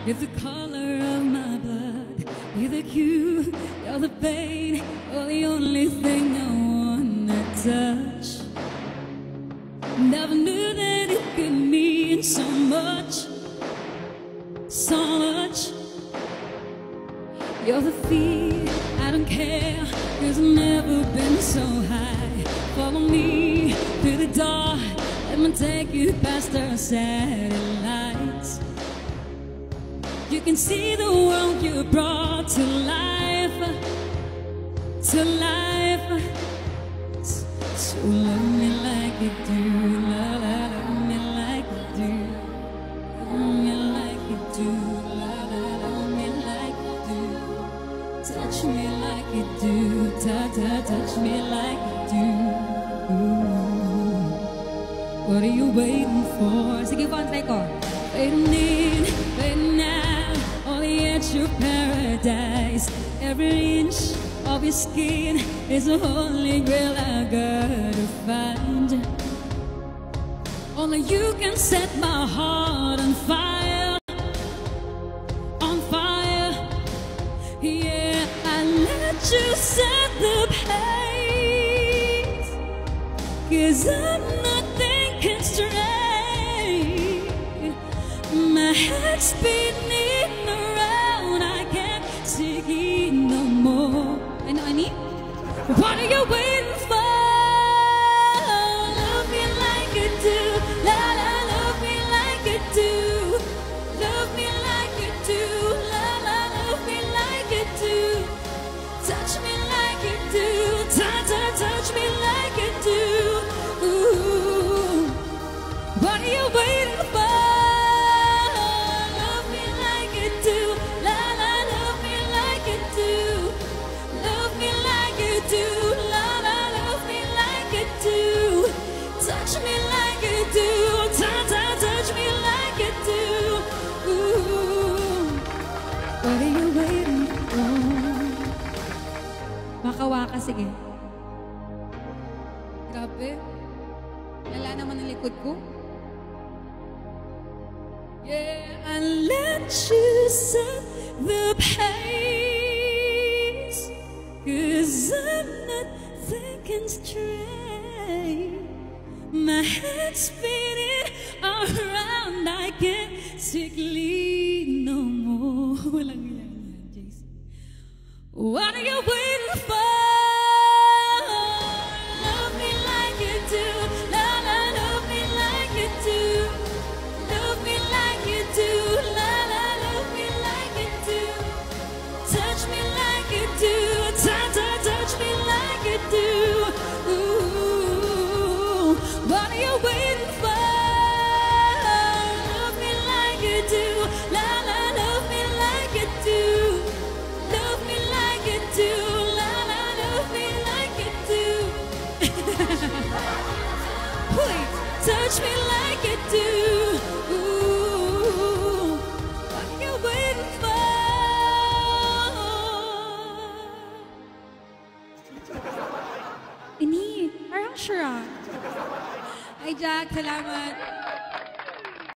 It's the color of my blood. You're the cue, you're the pain. You're the only thing I wanna touch. Never knew that it could mean so much, so much. You're the fear, I don't care, 'cause I've never been so high. Follow me through the dark, let me take you past our satellites. You can see the world you brought to life, to life. So love me like you do, love me like you do, love me like you do, love me like you do. Touch me like you do, touch me like you do. Ooh. What are you waiting for? Sige po, antay ko. Waiting in, waiting now, on the edge of paradise. Every inch of your skin is a holy grail I gotta find. Only you can set my heart on fire, on fire. Yeah, I let you set the pace, 'cause I'm not thinking straight. My head's spinning around, I can't take it no more. Ano, Ani? What are you waiting for? Love me like you do, la la, love me like you do. Love me like you do, la la, love me like you do. Touch me like you do, touch me like you do. Ooh, what are you waiting for? Love me like you do, la la, love me like you do. Love me like you do, la la, love me like you do. Touch me like you do, touch me like you do. Ooh, what are you waiting for? Waka-waka, sige. Grabe. Lala naman ang likod ko. Yeah, I let you set the pace, 'cause I'm not thinking straight. My head's spinning around, I can't take lead no more. Walang ilan yan, JC. What are you waiting for? Love me like you do, la la, love me like you do. Love me like you do, la la, love me like you do. Touch me like you do, touch me like you do. Ooh, what are you waiting for? Love me like you do, la la, love me like you do. Love me like you do, la la, love me like you do. Wait, touch me like you do. Ooh, what are you waiting for? Ini, parang sure ah. Ay, Jack, salamat.